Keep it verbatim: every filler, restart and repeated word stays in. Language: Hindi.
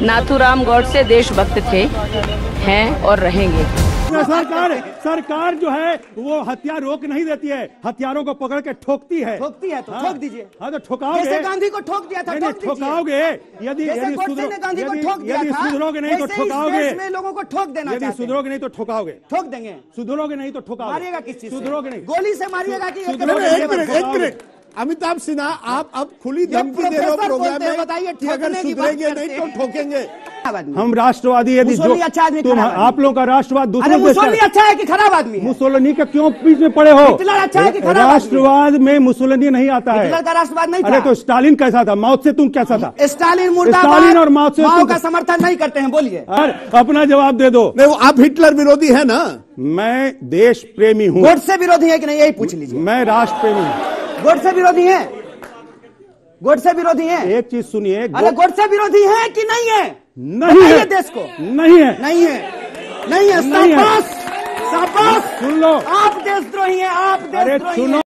नाथूराम गौडसे देशभक्त थे, हैं और रहेंगे। सरकार सरकार जो है वो हथियार रोक नहीं देती है, हथियारों को पकड़ के ठोकती है। ठोकती है तो हाँ, ठोक दीजिए। हाँ तो ठोकाओगे। जैसे गांधी को ठोक दिया था, नहीं, ठोक दीजिए। ठोकाओगे यदि यदि सुधरो गांधी को ठोक दिया यदि था, सुधरोगे नहीं तो वैसे इस ठोकाओगे। देश में लोगों को ठोक देना यदि चाहते हैं। सुधरोगे नहीं तो ठोकाओगे। ठोक देंगे। सुधरोगे नहीं तो ठोकाओगे। मारिएगा किस चीज से? सुधरोगे नहीं, गोली से मारिएगा कि एक मिनट एक मिनट अमिताभ सिन्हा, आप अब खुली धमकी दे रहे हो प्रोग्राम में, बताइए कि अगर सुधरेंगे नहीं तो ठोकेंगे। हम राष्ट्रवादी यदि मुसोलिनी अच्छा आदमी, तुम आप लोगों का राष्ट्रवाद दूसरे मुसोलिनी अच्छा है कि खराब आदमी है? मुसोलिनी का क्यों बीच में पड़े हो? हिटलर अच्छा है कि खराब आदमी है? राष्ट्रवाद में मुसोलिनी नहीं आता है। हिटलर का राष्ट्रवाद नहीं था। अरे तो स्टालिन कैसा था? माओ से तुम कैसा था? स्टालिन मुर्दाबाद। स्टालिन और माओ से माओ का समर्थन नहीं करते हैं, बोलिए। अपना जवाब दे दो। नहीं, आप हिटलर विरोधी है ना? मैं देश प्रेमी हूँ। गोडसे विरोधी है कि नहीं, यही पूछ लीजिए। मैं राष्ट्र प्रेमी हूँ। गोडसे विरोधी है? गोडसे विरोधी है? एक चीज सुनिए, अरे गोडसे विरोधी है कि नहीं है? नहीं है देश को नहीं है नहीं है नहीं है। नहीं है। शाबाश शाबाश, सुन लो, आप देशद्रोही हैं, आप देशद्रोही हैं।